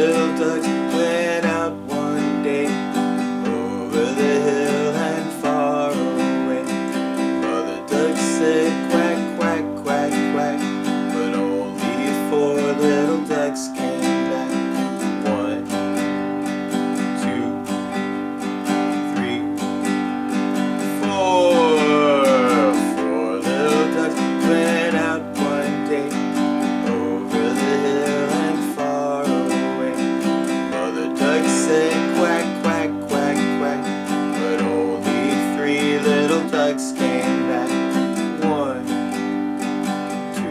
little ducks went out one day over the hill and far away. Mother duck said quack, quack, quack, quack, but only 4 little ducks came back. 1, 2, 3, 4. 4 little ducks went out one day over the hill and far away. Mother duck said quack, quack, quack, quack, but only 3 little ducks came back. 1, 2,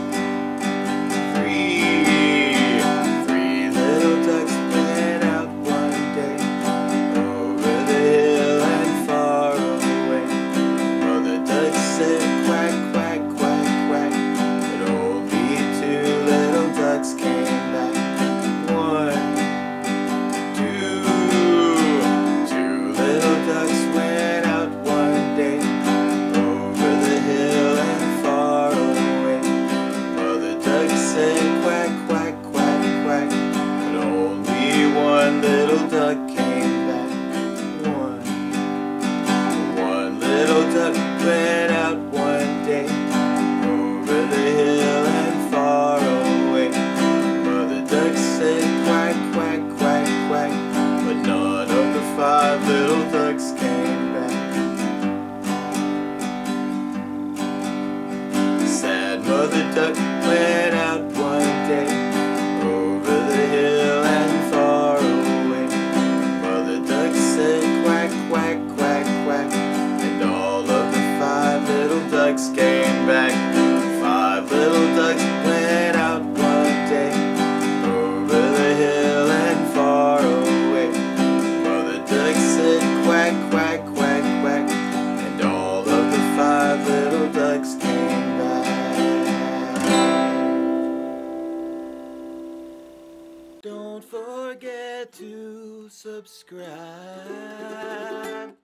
3. 3 little ducks went out one day over the hill and far away. Mother duck said quack, quack, quack, quack, but only 2 little ducks came back. 1, 2. 2 little ducks went out one day over the hill and far away. Mother duck said quack, quack, quack, quack, but only 1 little duck came back. 1 little duck went out one day over the hill and far away. Mother duck said quack, quack, quack, quack, but none of the 5 little ducks came back. Sad mother duck went out one day over the hill and far away. Mother duck said quack, quack, quack, quack, and all of the 5 little ducks came back. 5 little ducks went out one day over the hill and far away. Mother duck said quack, quack, quack, quack, and all of the 5 little ducks came back. Don't forget to subscribe.